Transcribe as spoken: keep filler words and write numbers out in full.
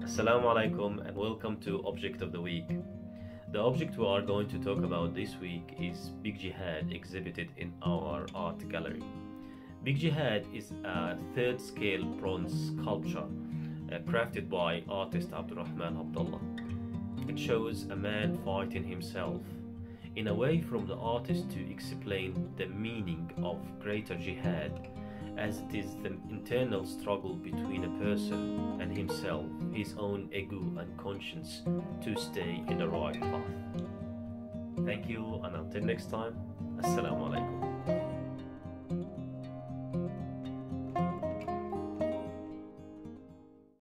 Assalamu alaikum and welcome to Object of the Week. The object we are going to talk about this week is Big Jihad exhibited in our art gallery. Big Jihad is a third scale bronze sculpture uh, crafted by artist Abdul-Rahman Abdullah. It shows a man fighting himself in a way from the artist to explain the meaning of greater jihad, as it is the internal struggle between a person and himself, his own ego and conscience, to stay in the right path. Thank you, and until next time, Assalamu alaikum.